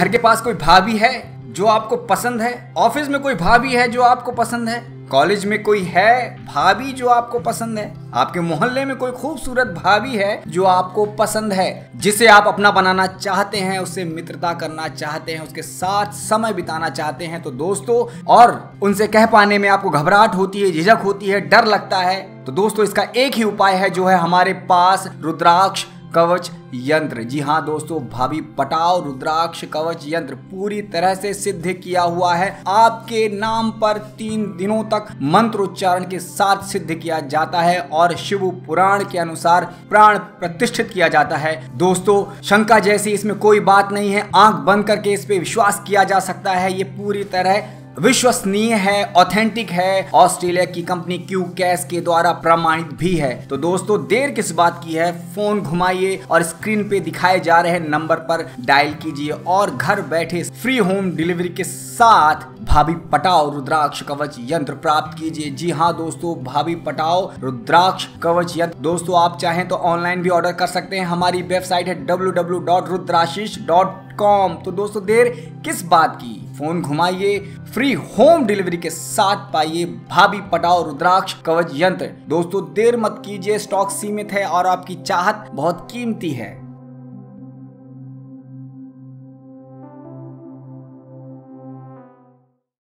घर के पास कोई भाभी है जो आपको पसंद है? ऑफिस में कोई भाभी है जो आपको पसंद है? कॉलेज में कोई है भाभी जो आपको पसंद है? आपके मोहल्ले में कोई खूबसूरत भाभी है जो आपको पसंद है, जिसे आप अपना बनाना चाहते हैं, उससे मित्रता करना चाहते हैं, उसके साथ समय बिताना चाहते हैं? तो दोस्तों, और उनसे कह पाने में आपको घबराहट होती है, झिझक होती है, डर लगता है, तो दोस्तों इसका एक ही उपाय है जो है हमारे पास रुद्राक्ष कवच यंत्र। जी हाँ दोस्तों, भाभी पटाओ रुद्राक्ष कवच यंत्र पूरी तरह से सिद्ध किया हुआ है। आपके नाम पर 3 दिनों तक मंत्र उच्चारण के साथ सिद्ध किया जाता है और शिव पुराण के अनुसार प्राण प्रतिष्ठित किया जाता है। दोस्तों, शंका जैसी इसमें कोई बात नहीं है, आंख बंद करके इस पे विश्वास किया जा सकता है। ये पूरी तरह विश्वसनीय है, ऑथेंटिक है, ऑस्ट्रेलिया की कंपनी क्यू कैश के द्वारा प्रमाणित भी है। तो दोस्तों, देर किस बात की है, फोन घुमाइए और स्क्रीन पे दिखाए जा रहे नंबर पर डायल कीजिए और घर बैठे फ्री होम डिलीवरी के साथ भाभी पटाओ रुद्राक्ष कवच यंत्र प्राप्त कीजिए। जी हाँ दोस्तों, भाभी पटाओ रुद्राक्ष कवच यंत्र दोस्तों आप चाहें तो ऑनलाइन भी ऑर्डर कर सकते हैं। हमारी वेबसाइट है www.rudrashish.com। तो दोस्तों, देर किस बात की, फोन घुमाइए, फ्री होम डिलीवरी के साथ पाइए भाभी पटाओ रुद्राक्ष कवच यंत्र। दोस्तों, देर मत कीजिए, स्टॉक सीमित है और आपकी चाहत बहुत कीमती है।